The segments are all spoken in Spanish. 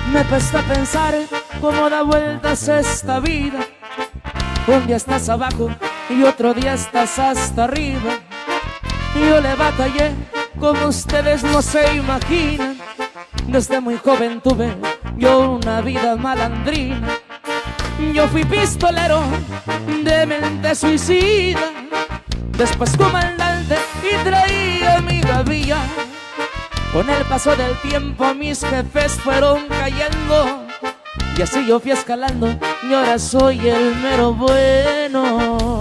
Me cuesta pensar cómo da vueltas esta vida. Un día estás abajo y otro día estás hasta arriba. Yo le batallé como ustedes no se imaginan. Desde muy joven tuve yo una vida malandrina. Yo fui pistolero de mente suicida, después comandante y traía mi gavilla. Con el paso del tiempo mis jefes fueron cayendo, y así yo fui escalando y ahora soy el mero bueno.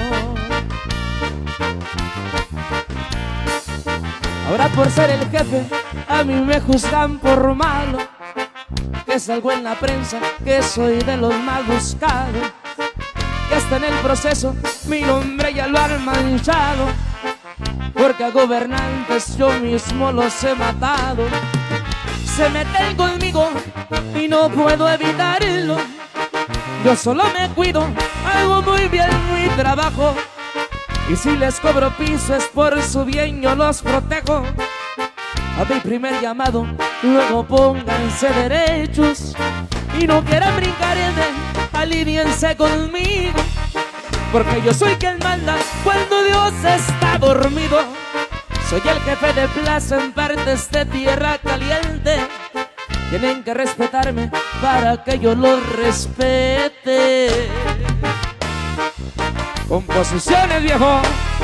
Ahora por ser el jefe a mí me juzgan por malo, que salgo en la prensa, que soy de los más buscados, que hasta en el proceso mi nombre ya lo han manchado, porque a gobernantes yo mismo los he matado. Se meten conmigo y no puedo evitarlo. Yo solo me cuido, hago muy bien mi trabajo, y si les cobro piso es por su bien, yo los protejo. A mi primer llamado, luego pónganse derechos, y no quieran brincarme, aliviense conmigo, porque yo soy quien manda cuando Dios está dormido. Soy el jefe de plaza en partes de tierra caliente. Tienen que respetarme para que yo los respete. Composiciones, viejo.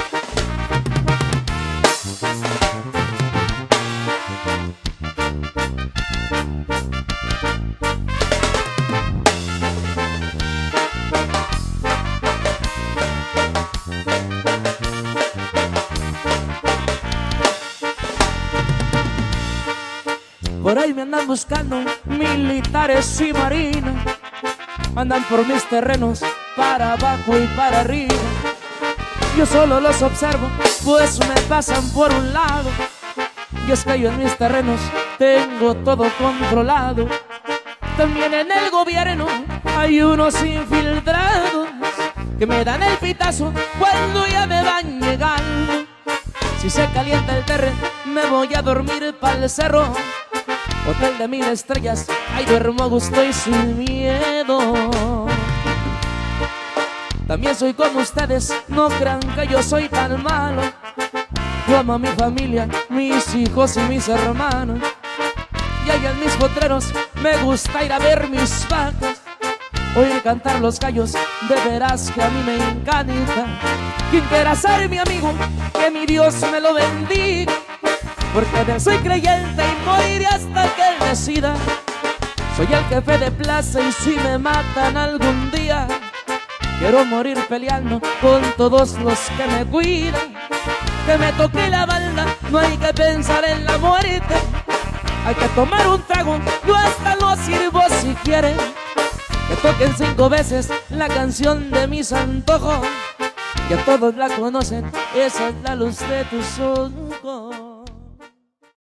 Por ahí me andan buscando militares y marinas, andan por mis terrenos para abajo y para arriba. Yo solo los observo, pues me pasan por un lado, y es que yo en mis terrenos tengo todo controlado. También en el gobierno hay unos infiltrados que me dan el pitazo cuando ya me van llegando. Si se calienta el terreno me voy a dormir pa'l cerro, hotel de 1000 estrellas, ahí duermo a gusto y sin miedo. También soy como ustedes, no crean que yo soy tan malo. Yo amo a mi familia, mis hijos y mis hermanos, y allá en mis potreros me gusta ir a ver mis vacas, oír cantar los gallos, de veras que a mí me encanta. Quien quiera ser mi amigo, que mi Dios me lo bendiga, porque de él soy creyente y moriré hasta que él decida. Soy el jefe de plaza y si me matan algún día, quiero morir peleando con todos los que me cuidan. Que me toque la balda, no hay que pensar en la muerte. Hay que tomar un trago, yo hasta lo sirvo si quieren. Que toquen 5 veces la canción de mis antojos, que todos la conocen, esa es la luz de tus ojos.